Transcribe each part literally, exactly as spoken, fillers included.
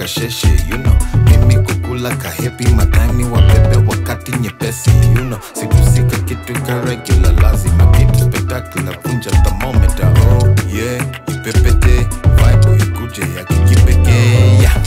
kasheshe, you know. Mimi kukula kahepi matani wabebe wakati nyepesi, you know. Sikusika kitu ka regular, lazima kitu spectacular, punja thermometer, oh yeah. Ipepete, vibe ikuje ya kikipekee, yeah.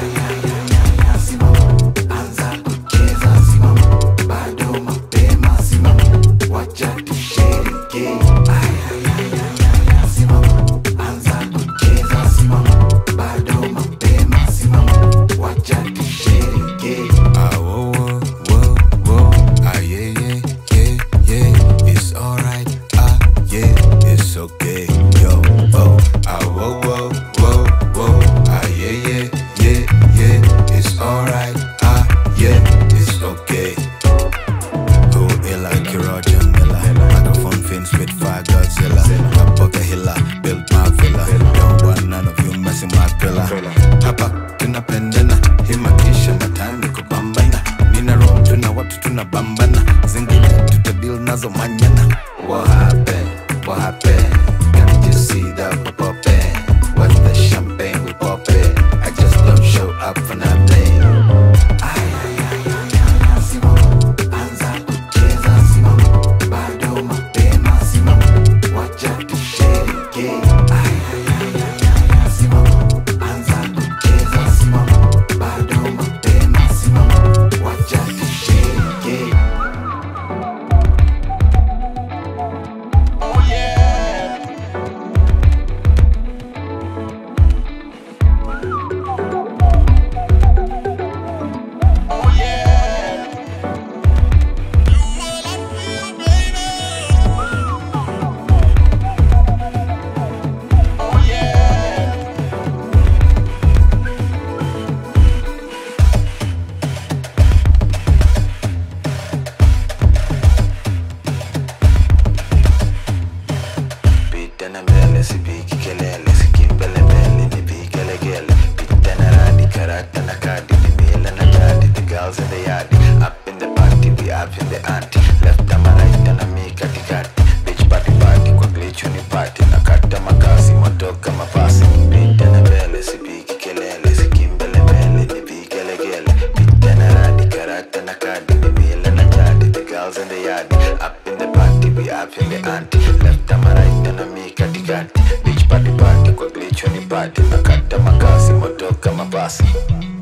Okay, yo, oh, ah, whoa, whoa, whoa, whoa, ah, yeah, yeah, yeah, yeah, it's alright, ah, yeah, it's okay. Who illa, Kira Jamila, microphone fins with fire Godzilla, Kapoka Hilla, build my villa, don't want none of you messing my pillar. Hapa, tunapendana, himakisha matani kubambana, nina roll, tuna watu tunabambana, zingine tutabil nazo manyana. What happened? What happened? Can't you see that we're poppin'? What's the champagne we poppin'? I just don't show up for nothing. Ay, ay, ay, ay, ay, simamo, anza kucheza simamo, bado mapema simamo, wacha tushereke. Ay, ay, ay, ay, ay, simamo, anza kucheza simamo, bado mapema simamo, wacha tushereke. Sipiki kelele, sikimbele mbele, nipi gele gele. Pitana radi, karata na kadi, di mila na jadi. The girls in the yard, up in the party, we up in the ante. Left and right, and me kati kati. Bitch party party, kwa glitch uni party. Nakata makasi, motoka mapasi. Pitana mbele, sipiki kelele, sikimbele mbele, nipi gele gele. Pitana radi, karata na kadi, di mila na jadi. The girls in the yard, up in the party, we up in the ante. Left and right, and me kati kati. Beach party party, kwa glitch uni party. Nakata makasi, motoka mapasi.